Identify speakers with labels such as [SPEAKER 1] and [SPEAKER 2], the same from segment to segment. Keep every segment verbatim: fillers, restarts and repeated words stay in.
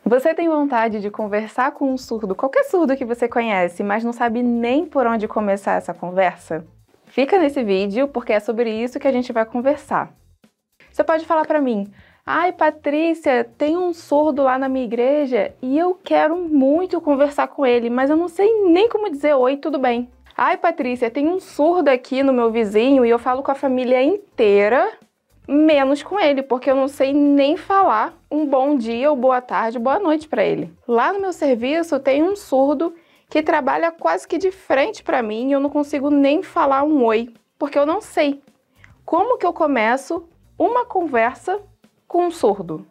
[SPEAKER 1] Você tem vontade de conversar com um surdo, qualquer surdo que você conhece, mas não sabe nem por onde começar essa conversa? Fica nesse vídeo, porque é sobre isso que a gente vai conversar. Você pode falar para mim: ai, Patrícia, tem um surdo lá na minha igreja e eu quero muito conversar com ele, mas eu não sei nem como dizer oi, tudo bem. Ai, Patrícia, tem um surdo aqui no meu vizinho e eu falo com a família inteira, menos com ele, porque eu não sei nem falar um bom dia, ou boa tarde, boa noite para ele. Lá no meu serviço tem um surdo que trabalha quase que de frente para mim e eu não consigo nem falar um oi, porque eu não sei. Como que eu começo uma conversa com um surdo?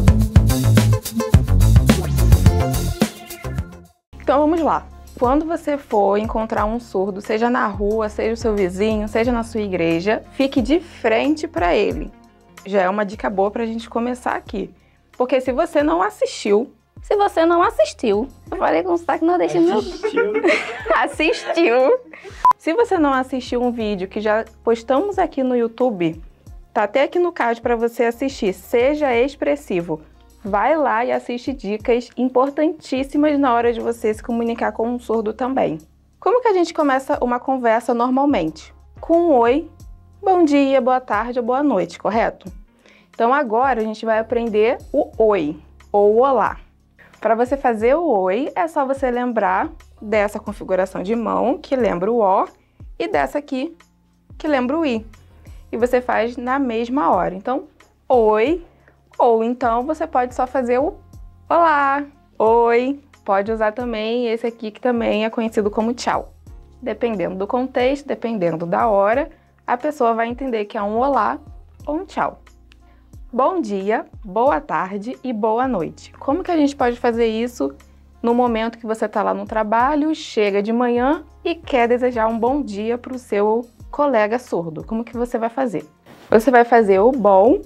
[SPEAKER 1] Então vamos lá. Quando você for encontrar um surdo, seja na rua, seja o seu vizinho, seja na sua igreja, fique de frente para ele. Já é uma dica boa para a gente começar aqui. Porque se você não assistiu, se você não assistiu, eu falei com o sotaque nordestino. Assistiu. Assistiu. Se você não assistiu um vídeo que já postamos aqui no YouTube, tá até aqui no card para você assistir, Seja Expressivo. Vai lá e assiste dicas importantíssimas na hora de você se comunicar com um surdo também. Como que a gente começa uma conversa normalmente? Com um oi, bom dia, boa tarde ou boa noite, correto? Então agora a gente vai aprender o oi, ou o olá. Para você fazer o oi, é só você lembrar dessa configuração de mão, que lembra o O, e dessa aqui, que lembra o I. E você faz na mesma hora. Então, oi. Ou então você pode só fazer o olá, oi. Pode usar também esse aqui que também é conhecido como tchau. Dependendo do contexto, dependendo da hora, a pessoa vai entender que é um olá ou um tchau. Bom dia, boa tarde e boa noite. Como que a gente pode fazer isso no momento que você está lá no trabalho, chega de manhã e quer desejar um bom dia para o seu colega surdo? Como que você vai fazer? Você vai fazer o bom.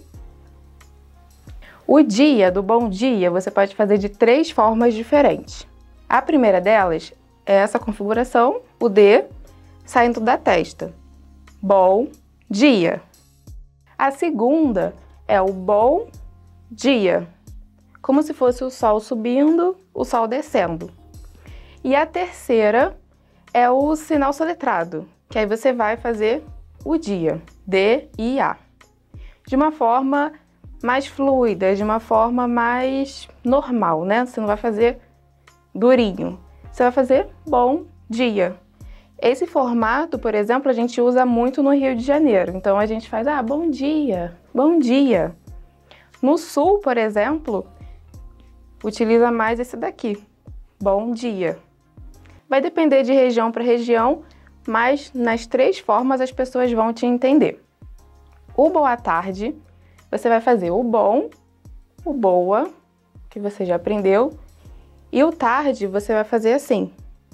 [SPEAKER 1] O dia do bom dia você pode fazer de três formas diferentes. A primeira delas é essa configuração, o D, saindo da testa. Bom dia. A segunda é o bom dia, como se fosse o sol subindo, o sol descendo. E a terceira é o sinal soletrado, que aí você vai fazer o dia, D e A, de uma forma mais fluida, de uma forma mais normal, né? Você não vai fazer durinho, você vai fazer bom dia. Esse formato, por exemplo, a gente usa muito no Rio de Janeiro, então a gente faz, ah, bom dia, bom dia. No Sul, por exemplo, utiliza mais esse daqui, bom dia. Vai depender de região para região, mas nas três formas as pessoas vão te entender. O boa tarde, você vai fazer o bom, o boa, que você já aprendeu, e o tarde você vai fazer assim.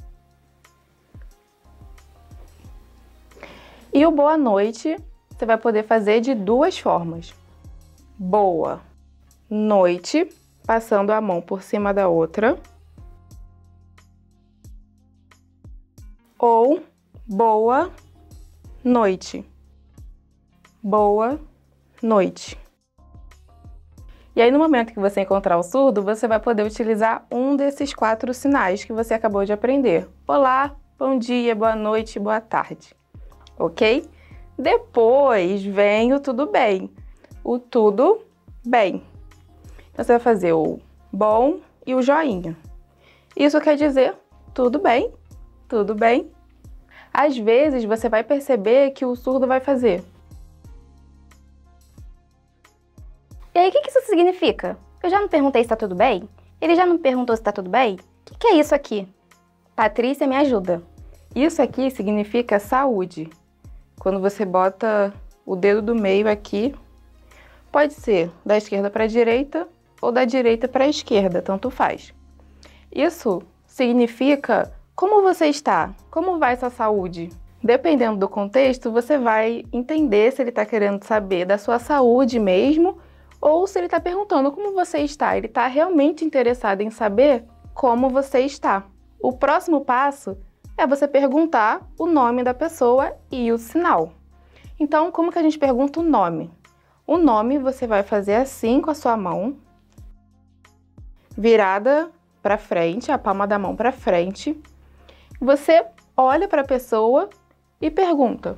[SPEAKER 1] E o boa noite, você vai poder fazer de duas formas. Boa noite, passando a mão por cima da outra. Ou boa noite. Boa noite. E aí, no momento que você encontrar o surdo, você vai poder utilizar um desses quatro sinais que você acabou de aprender. Olá, bom dia, boa noite, boa tarde. Ok? Depois vem o tudo bem. O tudo bem. Então, você vai fazer o bom e o joinha. Isso quer dizer tudo bem, tudo bem. Às vezes, você vai perceber que o surdo vai fazer.
[SPEAKER 2] E aí, o que, que isso significa? Eu já não perguntei se tá tudo bem? Ele já não perguntou se tá tudo bem? O que, que é isso aqui? Patrícia, me ajuda.
[SPEAKER 1] Isso aqui significa saúde. Quando você bota o dedo do meio aqui, pode ser da esquerda para a direita ou da direita para a esquerda, tanto faz. Isso significa como você está, como vai sua saúde. Dependendo do contexto, você vai entender se ele está querendo saber da sua saúde mesmo, ou se ele está perguntando como você está. Ele está realmente interessado em saber como você está. O próximo passo é você perguntar o nome da pessoa e o sinal. Então, como que a gente pergunta o nome? O nome você vai fazer assim com a sua mão. virada para frente, a palma da mão para frente. Você olha para a pessoa e pergunta.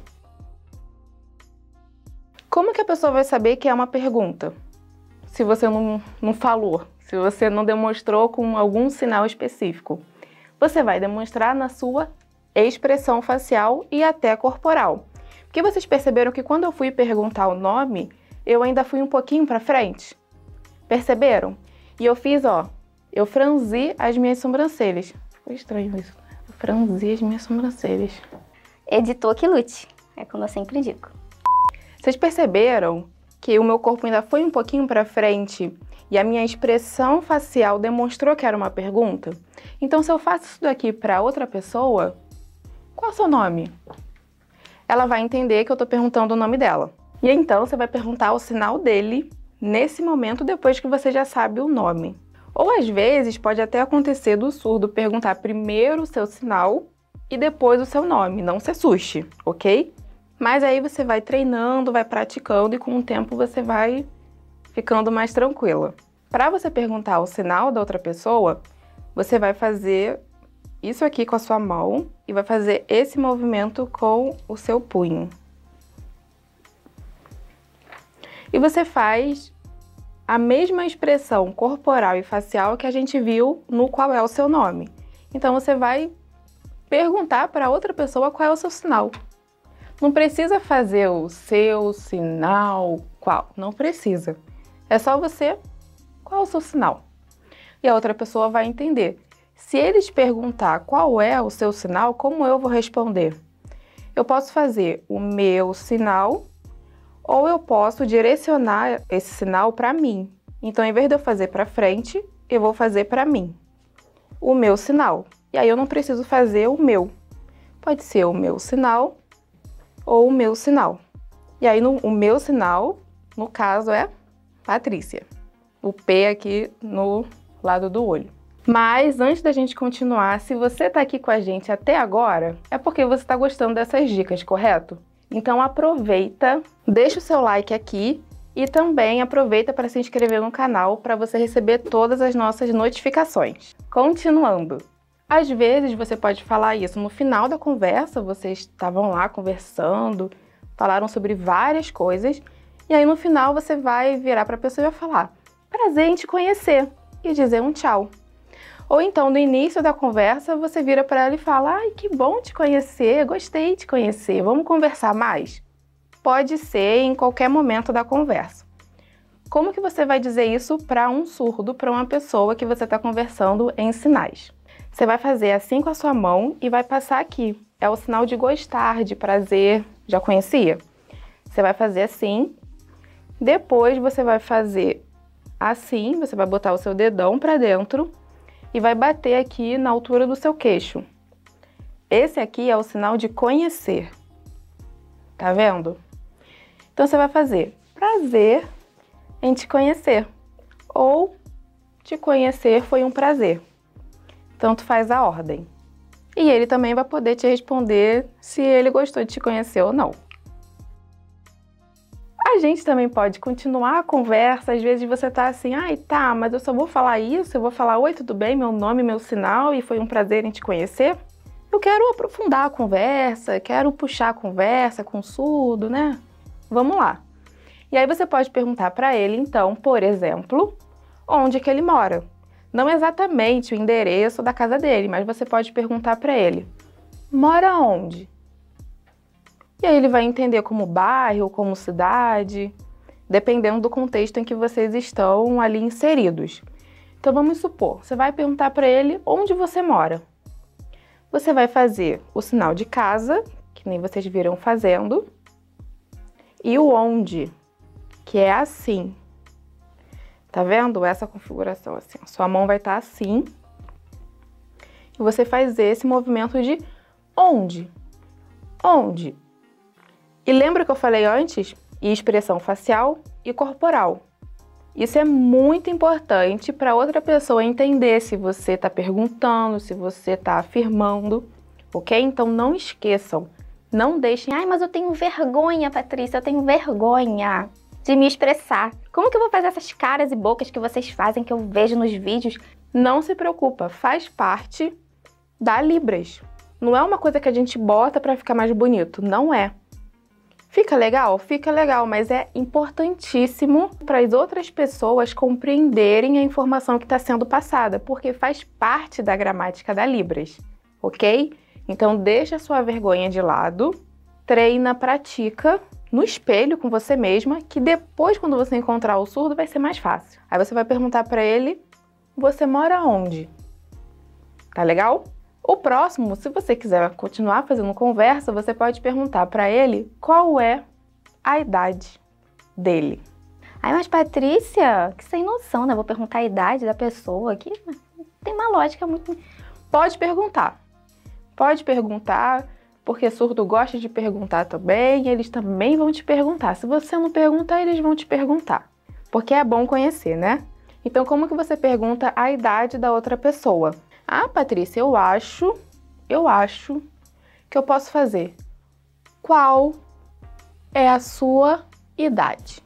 [SPEAKER 1] Como que a pessoa vai saber que é uma pergunta? Se você não, não falou, se você não demonstrou com algum sinal específico. Você vai demonstrar na sua expressão facial e até corporal. Porque vocês perceberam que quando eu fui perguntar o nome, eu ainda fui um pouquinho para frente? Perceberam? E eu fiz, ó, eu franzi as minhas sobrancelhas. Foi estranho isso. Eu franzi as minhas sobrancelhas.
[SPEAKER 2] Editor que lute. É como eu sempre digo.
[SPEAKER 1] Vocês perceberam que o meu corpo ainda foi um pouquinho para frente e a minha expressão facial demonstrou que era uma pergunta? Então, se eu faço isso daqui para outra pessoa, qual é o seu nome? Ela vai entender que eu estou perguntando o nome dela. E então, você vai perguntar o sinal dele nesse momento, depois que você já sabe o nome. Ou às vezes pode até acontecer do surdo perguntar primeiro o seu sinal e depois o seu nome, não se assuste, ok? Mas aí você vai treinando, vai praticando e com o tempo você vai ficando mais tranquila. Para você perguntar o sinal da outra pessoa, você vai fazer isso aqui com a sua mão e vai fazer esse movimento com o seu punho. E você faz a mesma expressão corporal e facial que a gente viu no qual é o seu nome. Então você vai perguntar para outra pessoa qual é o seu sinal. Não precisa fazer o seu sinal qual, não precisa. É só você, qual é o seu sinal? E a outra pessoa vai entender. Se eles perguntar qual é o seu sinal, como eu vou responder? Eu posso fazer o meu sinal ou eu posso direcionar esse sinal para mim. Então, em vez de eu fazer para frente, eu vou fazer para mim. O meu sinal. E aí eu não preciso fazer o meu. Pode ser o meu sinal ou o meu sinal. E aí no, o meu sinal, no caso, é Patrícia. O P aqui no lado do olho. Mas antes da gente continuar, se você está aqui com a gente até agora, é porque você está gostando dessas dicas, correto? Então aproveita, deixa o seu like aqui e também aproveita para se inscrever no canal para você receber todas as nossas notificações. Continuando. Às vezes você pode falar isso no final da conversa, vocês estavam lá conversando, falaram sobre várias coisas, e aí no final você vai virar para a pessoa e vai falar: prazer em te conhecer, e dizer um tchau. Ou então, no início da conversa, você vira para ela e fala: ai, que bom te conhecer, gostei de te conhecer, vamos conversar mais? Pode ser em qualquer momento da conversa. Como que você vai dizer isso para um surdo, para uma pessoa que você está conversando em sinais? Você vai fazer assim com a sua mão e vai passar aqui. É o sinal de gostar, de prazer. Já conhecia? Você vai fazer assim. Depois você vai fazer assim, você vai botar o seu dedão para dentro e vai bater aqui na altura do seu queixo. Esse aqui é o sinal de conhecer. Tá vendo? Então você vai fazer prazer em te conhecer. Ou te conhecer foi um prazer. Tanto faz a ordem. E ele também vai poder te responder se ele gostou de te conhecer ou não. A gente também pode continuar a conversa, às vezes você tá assim, ai tá, mas eu só vou falar isso, eu vou falar oi, tudo bem, meu nome, meu sinal, e foi um prazer em te conhecer. Eu quero aprofundar a conversa, quero puxar a conversa com o surdo, né? Vamos lá. E aí você pode perguntar para ele, então, por exemplo, onde que ele mora. Não exatamente o endereço da casa dele, mas você pode perguntar para ele, mora onde? E aí ele vai entender como bairro, como cidade, dependendo do contexto em que vocês estão ali inseridos. Então vamos supor, você vai perguntar para ele onde você mora. Você vai fazer o sinal de casa, que nem vocês viram fazendo, e o onde, que é assim. Tá vendo essa configuração assim? A sua mão vai estar assim. E você faz esse movimento de onde? Onde? E lembra que eu falei antes? E expressão facial e corporal. Isso é muito importante para outra pessoa entender se você está perguntando, se você está afirmando, ok? Então não esqueçam, não deixem... Ai, mas eu tenho vergonha, Patrícia, eu tenho vergonha de me expressar. Como que eu vou fazer essas caras e bocas que vocês fazem, que eu vejo nos vídeos? Não se preocupa, faz parte da Libras. Não é uma coisa que a gente bota para ficar mais bonito, não é. Fica legal? Fica legal, mas é importantíssimo para as outras pessoas compreenderem a informação que está sendo passada, porque faz parte da gramática da Libras, ok? Então deixa a sua vergonha de lado, treina, pratica no espelho com você mesma, que depois, quando você encontrar o surdo, vai ser mais fácil. Aí você vai perguntar para ele, você mora onde? Tá legal? O próximo, se você quiser continuar fazendo conversa, você pode perguntar para ele qual é a idade dele.
[SPEAKER 2] Ai, mas Patrícia, que sem noção, né? Vou perguntar a idade da pessoa aqui. Tem uma lógica muito...
[SPEAKER 1] Pode perguntar. Pode perguntar, porque surdo gosta de perguntar também, eles também vão te perguntar. Se você não perguntar, eles vão te perguntar. Porque é bom conhecer, né? Então, como que você pergunta a idade da outra pessoa? Ah, Patrícia, eu acho, eu acho que eu posso fazer. Qual é a sua idade?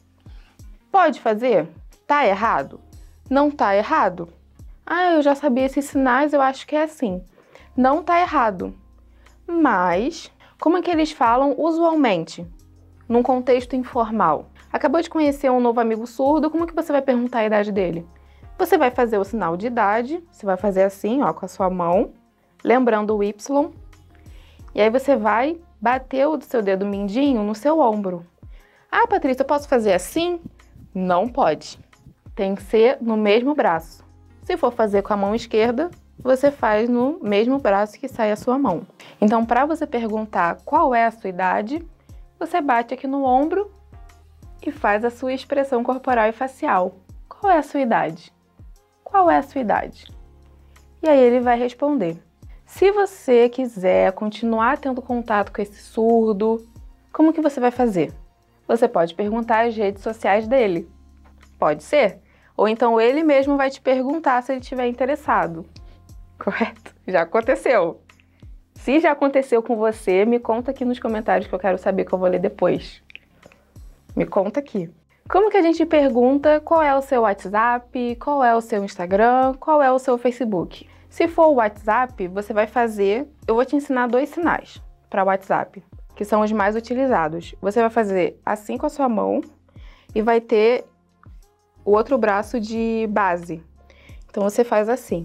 [SPEAKER 1] Pode fazer? Tá errado? Não tá errado? Ah, eu já sabia esses sinais, eu acho que é assim. Não tá errado. Mas, como é que eles falam usualmente? Num contexto informal. Acabou de conhecer um novo amigo surdo, como que você vai perguntar a idade dele? Você vai fazer o sinal de idade, você vai fazer assim, ó, com a sua mão, lembrando o Y, e aí você vai bater o seu dedo mindinho no seu ombro. Ah, Patrícia, eu posso fazer assim? Não pode. Tem que ser no mesmo braço. Se for fazer com a mão esquerda, você faz no mesmo braço que sai a sua mão. Então, para você perguntar qual é a sua idade, você bate aqui no ombro e faz a sua expressão corporal e facial. Qual é a sua idade? Qual é a sua idade? E aí ele vai responder. Se você quiser continuar tendo contato com esse surdo, como que você vai fazer? Você pode perguntar as redes sociais dele. Pode ser? Ou então ele mesmo vai te perguntar se ele estiver interessado. Correto? Já aconteceu. Se já aconteceu com você, me conta aqui nos comentários que eu quero saber, que eu vou ler depois. Me conta aqui. Como que a gente pergunta qual é o seu WhatsApp, qual é o seu Instagram, qual é o seu Facebook? Se for o WhatsApp, você vai fazer... Eu vou te ensinar dois sinais para o WhatsApp, que são os mais utilizados. Você vai fazer assim com a sua mão e vai ter o outro braço de base. Então você faz assim.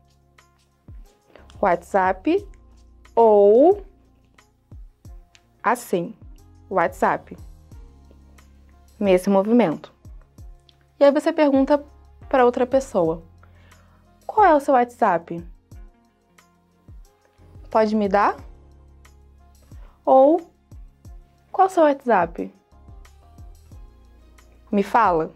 [SPEAKER 1] WhatsApp ou assim. WhatsApp. Nesse movimento. E aí você pergunta para outra pessoa. Qual é o seu WhatsApp? Pode me dar? Ou qual é o seu WhatsApp? Me fala.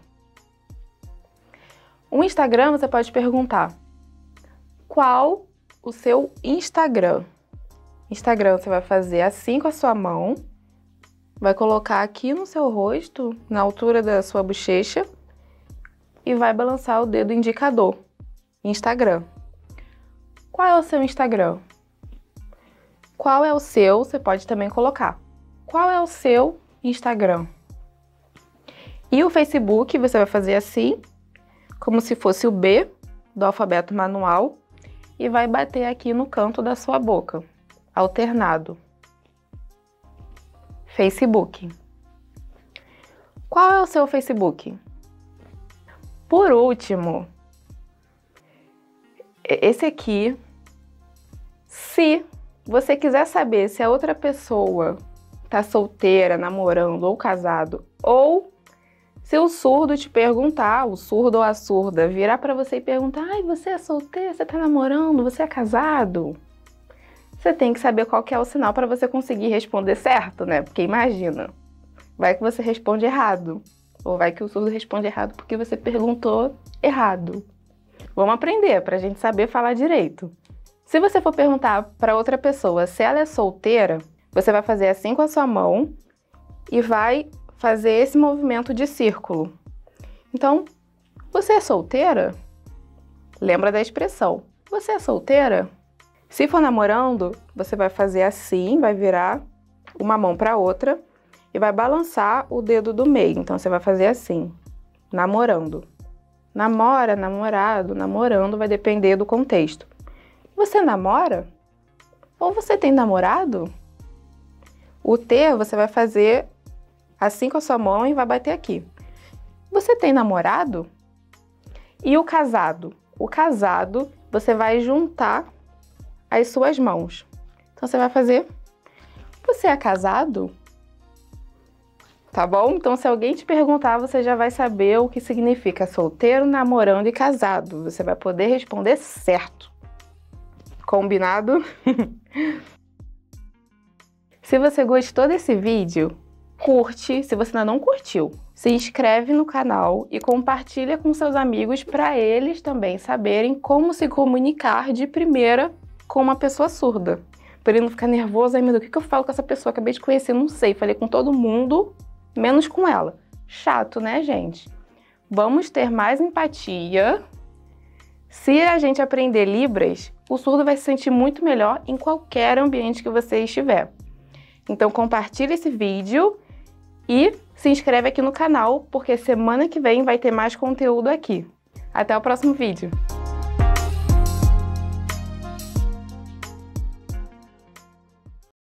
[SPEAKER 1] O Instagram você pode perguntar. Qual o seu Instagram? Instagram você vai fazer assim com a sua mão. Vai colocar aqui no seu rosto, na altura da sua bochecha, e vai balançar o dedo indicador. Instagram. Qual é o seu Instagram? Qual é o seu? Você pode também colocar. Qual é o seu Instagram? E o Facebook você vai fazer assim, como se fosse o B do alfabeto manual, e vai bater aqui no canto da sua boca, alternado. Facebook. Qual é o seu Facebook? Por último, esse aqui, se você quiser saber se a outra pessoa tá solteira, namorando ou casado, ou se o surdo te perguntar, o surdo ou a surda, virar para você e perguntar, ai, você é solteira, você tá namorando, você é casado? Você tem que saber qual que é o sinal para você conseguir responder certo, né? Porque imagina, vai que você responde errado, ou vai que o surdo responde errado porque você perguntou errado. Vamos aprender para a gente saber falar direito. Se você for perguntar para outra pessoa se ela é solteira, você vai fazer assim com a sua mão e vai fazer esse movimento de círculo. Então, você é solteira? Lembra da expressão. Você é solteira? Se for namorando, você vai fazer assim, vai virar uma mão para outra e vai balançar o dedo do meio. Então, você vai fazer assim, namorando. Namora, namorado, namorando, vai depender do contexto. Você namora? Ou você tem namorado? O ter você vai fazer assim com a sua mão e vai bater aqui. Você tem namorado? E o casado? O casado, você vai juntar as suas mãos. Então, você vai fazer... Você é casado? Tá bom? Então, se alguém te perguntar, você já vai saber o que significa solteiro, namorando e casado. Você vai poder responder certo. Combinado? Se você gostou desse vídeo, curte. Se você ainda não curtiu, se inscreve no canal e compartilha com seus amigos para eles também saberem como se comunicar de primeira com uma pessoa surda. Para ele não ficar nervoso, ai meu Deus, o que eu falo com essa pessoa? Acabei de conhecer, não sei. Falei com todo mundo, menos com ela. Chato, né, gente? Vamos ter mais empatia. Se a gente aprender Libras, o surdo vai se sentir muito melhor em qualquer ambiente que você estiver. Então compartilha esse vídeo e se inscreve aqui no canal, porque semana que vem vai ter mais conteúdo aqui. Até o próximo vídeo!